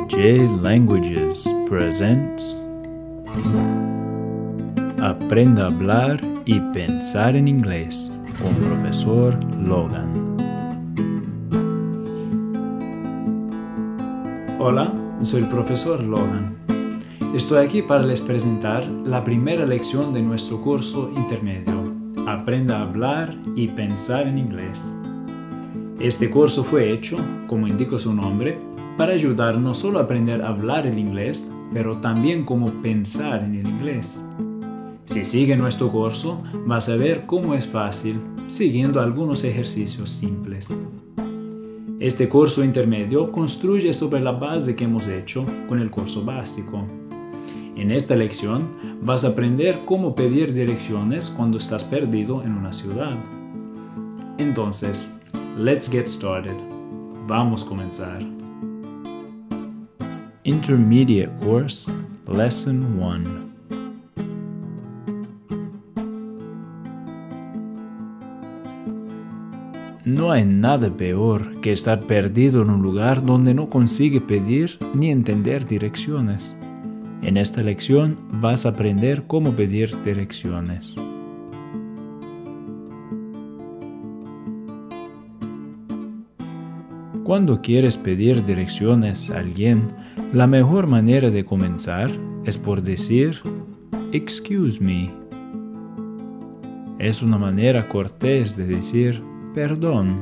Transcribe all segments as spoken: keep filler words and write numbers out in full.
J Languages presents Aprenda a hablar y pensar en inglés con Profesor Logan. Hola, soy el Profesor Logan. Estoy aquí para les presentar la primera lección de nuestro curso intermedio, Aprenda a hablar y pensar en inglés. Este curso fue hecho, como indica su nombre, para ayudar no solo a aprender a hablar el inglés, pero también cómo pensar en el inglés. Si sigue nuestro curso, vas a ver cómo es fácil, siguiendo algunos ejercicios simples. Este curso intermedio construye sobre la base que hemos hecho con el curso básico. En esta lección vas a aprender cómo pedir direcciones cuando estás perdido en una ciudad. Entonces, let's get started. Vamos a comenzar. Intermediate Course, Lesson one. No hay nada peor que estar perdido en un lugar donde no consigue pedir ni entender direcciones. En esta lección vas a aprender cómo pedir direcciones. Cuando quieres pedir direcciones a alguien, la mejor manera de comenzar es por decir "Excuse me". Es una manera cortés de decir perdón.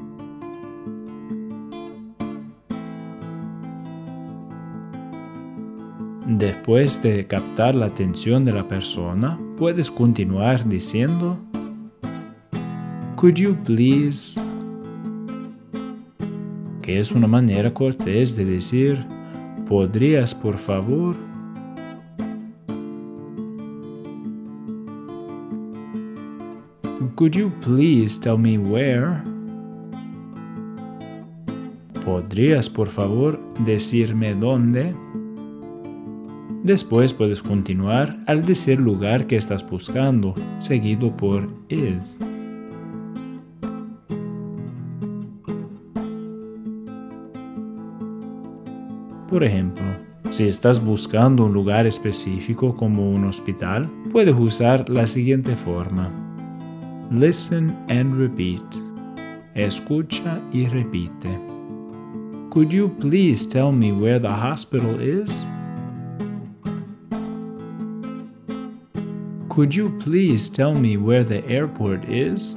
Después de captar la atención de la persona, puedes continuar diciendo "Could you please", que es una manera cortés de decir "¿Podrías, por favor?". "Could you please tell me where?". ¿Podrías, por favor, decirme dónde? Después puedes continuar al decir lugar que estás buscando, seguido por is. Por ejemplo, si estás buscando un lugar específico como un hospital, puedes usar la siguiente forma. Listen and repeat. Escucha y repite. Could you please tell me where the hospital is? Could you please tell me where the airport is?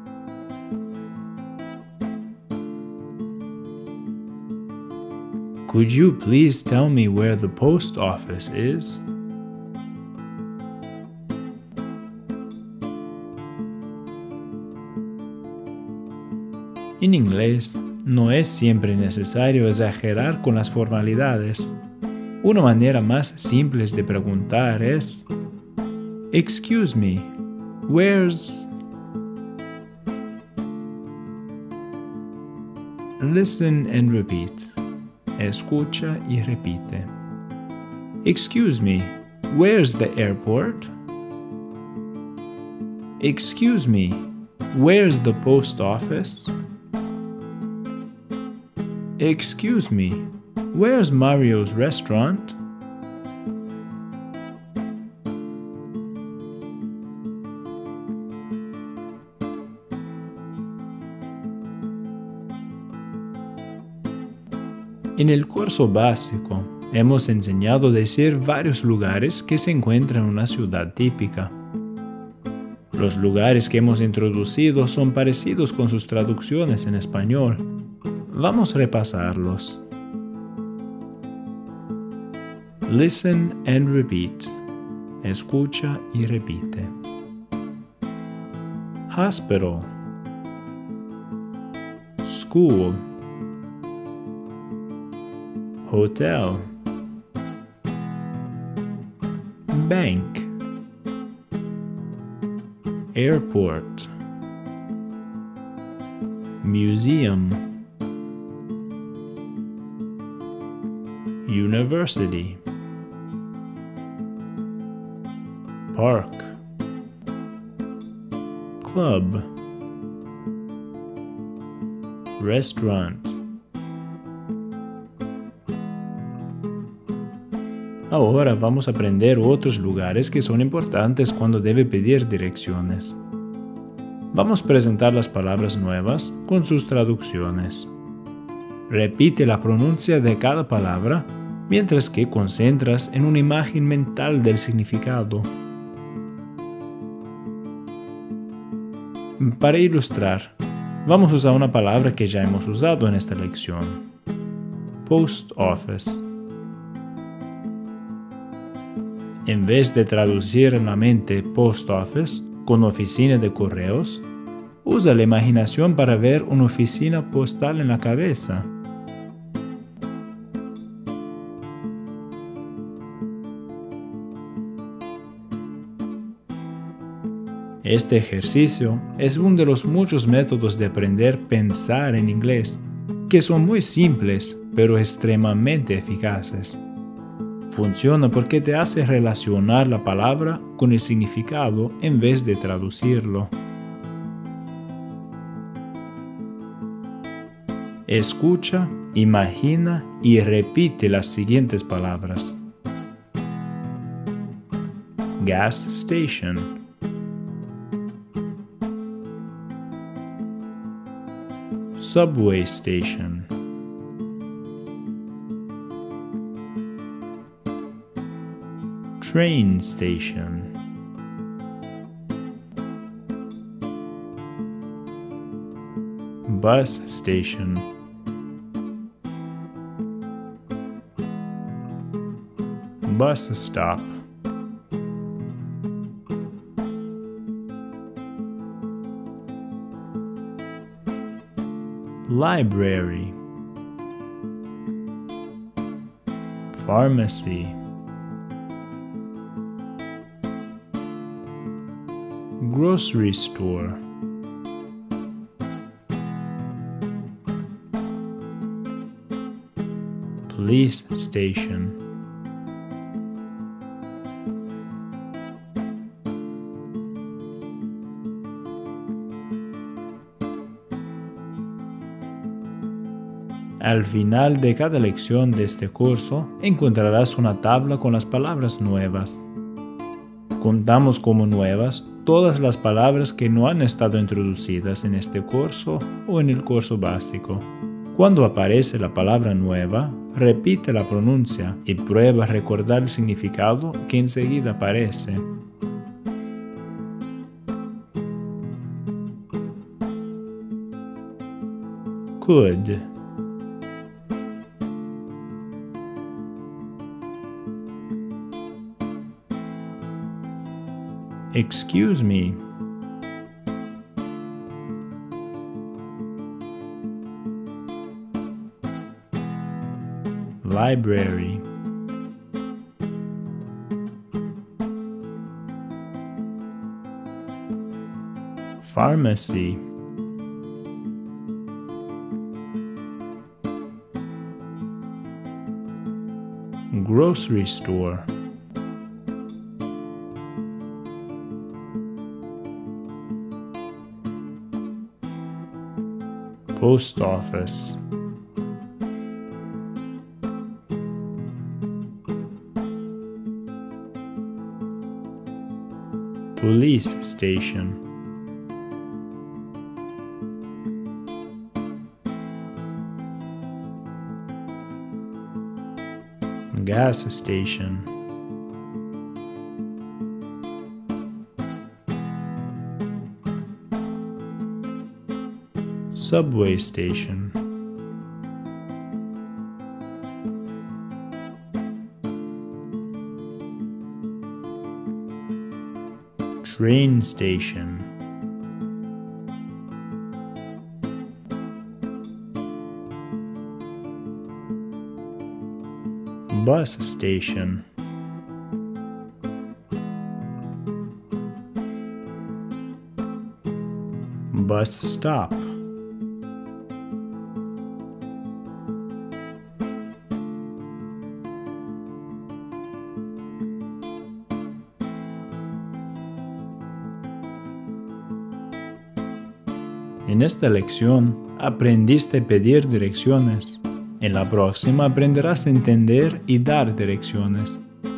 Could you please tell me where the post office is? En inglés, no es siempre necesario exagerar con las formalidades. Una manera más simple de preguntar es "Excuse me, where's..." Listen and repeat. Escucha y repite. "Excuse me, where's the airport?" "Excuse me, where's the post office?" "Excuse me, where's Mario's restaurant?" En el curso básico, hemos enseñado a decir varios lugares que se encuentran en una ciudad típica. Los lugares que hemos introducido son parecidos con sus traducciones en español. Vamos a repasarlos. Listen and repeat. Escucha y repite. Hospital. School. Hotel. Bank. Airport. Museum. University. Park. Club. Restaurant. Ahora vamos a aprender otros lugares que son importantes cuando debe pedir direcciones. Vamos a presentar las palabras nuevas con sus traducciones. Repite la pronuncia de cada palabra mientras que concentras en una imagen mental del significado. Para ilustrar, vamos a usar una palabra que ya hemos usado en esta lección: post office. En vez de traducir en la mente post office con oficina de correos, usa la imaginación para ver una oficina postal en la cabeza. Este ejercicio es uno de los muchos métodos de aprender a pensar en inglés, que son muy simples pero extremadamente eficaces. Funciona porque te hace relacionar la palabra con el significado en vez de traducirlo. Escucha, imagina y repite las siguientes palabras: gas station, subway station, train station, bus station, bus stop, library, pharmacy, grocery store, police station, Al final de cada lección de este curso encontrarás una tabla con las palabras nuevas. Contamos como nuevas todas las palabras que no han estado introducidas en este curso o en el curso básico. Cuando aparece la palabra nueva, repite la pronuncia y prueba a recordar el significado que enseguida aparece. Could. Excuse me. Library. Pharmacy. Grocery store. Post office. Police station. Gas station. Subway station. Train station. Bus station. Bus stop. En esta lección aprendiste a pedir direcciones. En la próxima aprenderás a entender y dar direcciones.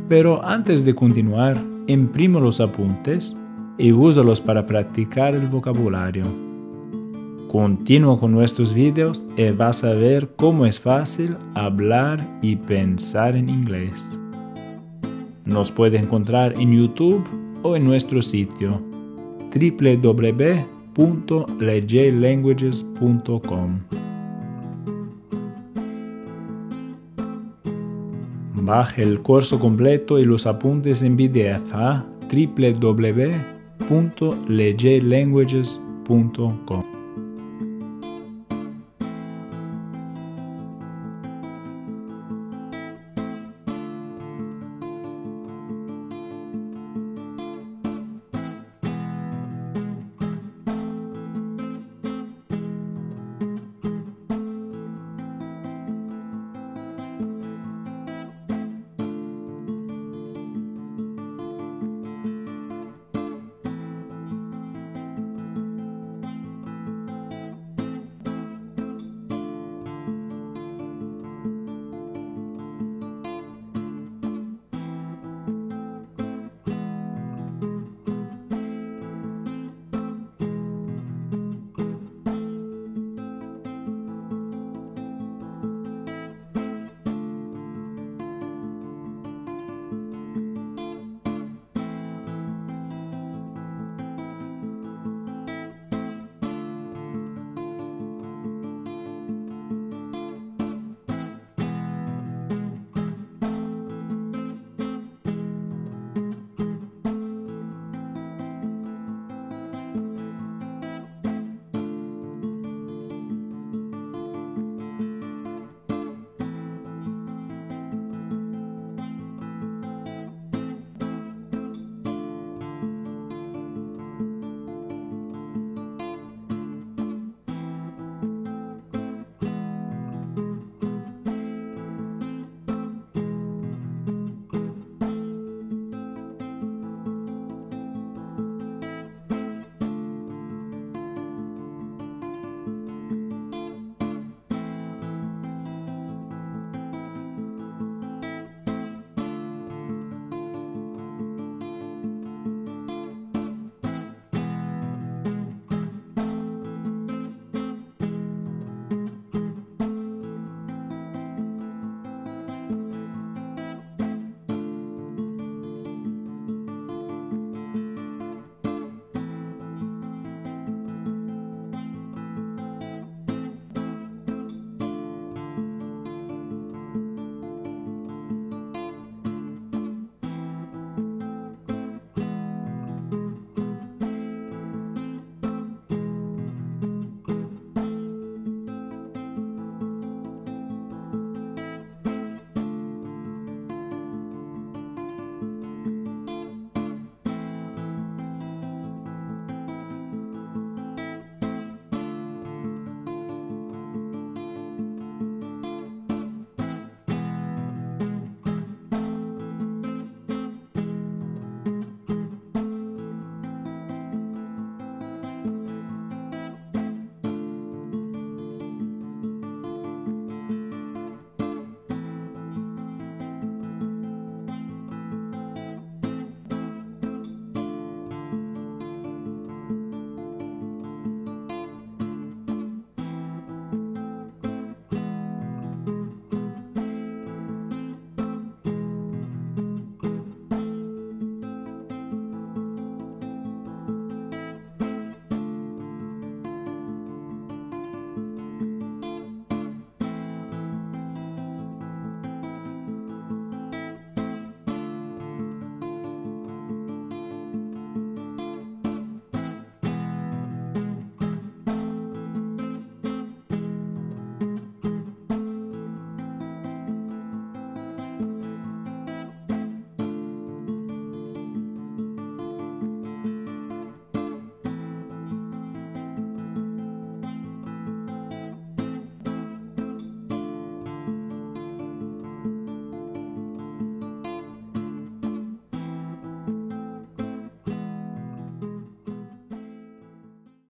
Pero antes de continuar, imprimo los apuntes y úsalos para practicar el vocabulario. Continúa con nuestros videos y vas a ver cómo es fácil hablar y pensar en inglés. Nos puedes encontrar en YouTube o en nuestro sitio w w w punto lejay languages punto com. Baje el curso completo y los apuntes en P D F a w w w punto lejay languages punto com.